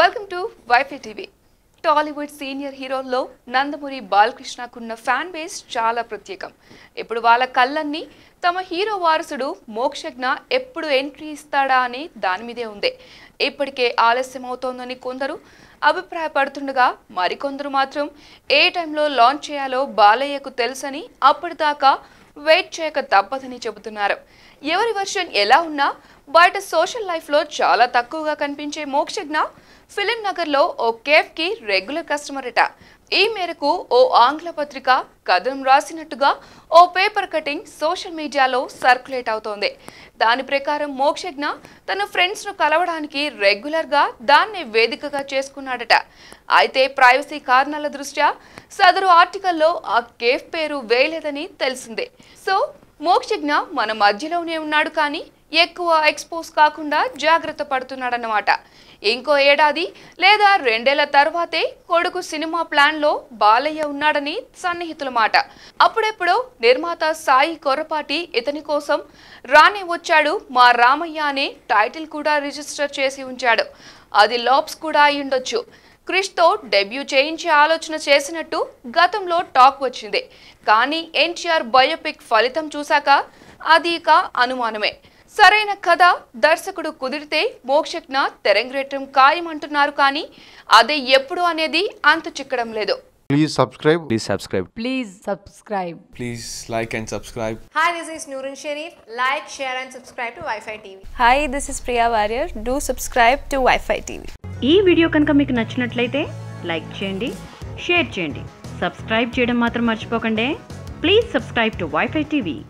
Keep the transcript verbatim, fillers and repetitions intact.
Welcome to WiFi TV. Tollywood senior హీరోల్లో నందమూరి బాలకృష్ణకున్న fan base చాలా ప్రత్యేకం. ఇప్పుడు వాళ్ళ కళ్ళన్నీ తమ హీరో వారసుడు మోక్షజ్ఞ ఎప్పుడు ఎంట్రీ ఇస్తాడా అని దాని మీదే ఉంది. ఇప్పటికే ఆలస్యం అవుతోందని కొందరు అభిప్రాయపడుతుండగా మరికొందరు మాత్రం ఏ టైంలో లాంచ్ చేయాలో బాలయ్యకు తెలుసని అప్పటిదాకా వెయిట్ చేయక తప్పదని చెబుతున్నారు. ఎవరి వర్షన్ ఎలా ఉన్నా బయట సోషల్ లైఫ్లో చాలా తక్కువగా కనిపించే మోక్షజ్ఞ ఫిలిం నగర్లో ఓ కేఫ్కి రెగ్యులర్ కస్టమర్ అట. ఈ మేరకు ఓ ఆంగ్ల పత్రిక కథనం రాసినట్టుగా ఓ పేపర్ కటింగ్ సోషల్ మీడియాలో సర్క్యులేట్ అవుతోంది. దాని ప్రకారం మోక్షజ్ఞ తన ఫ్రెండ్స్ను కలవడానికి రెగ్యులర్గా దాన్ని వేదికగా చేసుకున్నాడట. అయితే ప్రైవసీ కారణాల దృష్ట్యా సదరు ఆర్టికల్లో ఆ కేఫ్ పేరు వేయలేదని తెలిసిందే. సో మోక్షజ్ఞ మన మధ్యలోనే ఉన్నాడు, కానీ ఎక్కువ ఎక్స్పోజ్ కాకుండా జాగ్రత్త పడుతున్నాడన్నమాట. ఇంకో ఏడాది లేదా రెండేళ్ల తర్వాతే కొడుకు సినిమా ప్లాన్లో బాలయ్య ఉన్నాడని సన్నిహితుల మాట. అప్పుడెప్పుడో నిర్మాత సాయి కొరపాటి ఇతని కోసం రానే వచ్చాడు మా రామయ్య అనే టైటిల్ కూడా రిజిస్టర్ చేసి ఉంచాడు. అది లాప్స్ కూడా అయ్యుండొచ్చు. క్రిష్తో డెబ్యూ చేయించే ఆలోచన చేసినట్టు గతంలో టాక్ వచ్చింది. కానీ ఎన్టీఆర్ బయోపిక్ ఫలితం చూశాక అది ఇక అనుమానమే. సరైన కథ దర్శకుడు కుదిరితే మోక్షజ్ఞ తెరంగేట్రం ఖాయమంటున్నారు, కానీ అదే ఎప్పుడు అనేది అంతు చిక్కడం లేదు. Please subscribe. Please subscribe. Please subscribe. Please like and subscribe. Hi, this is Noorun Sharif. Like, share and subscribe to Wi-Fi T V. Hi, this is Priya Warrior. Do subscribe to Wi-Fi T V. ఈ video కనుక మీకు నచ్చినట్లయితే like చేయండి, share చేయండి, subscribe చేయడం మాత్రం మర్చిపోకండి. Please subscribe to WiFi TV.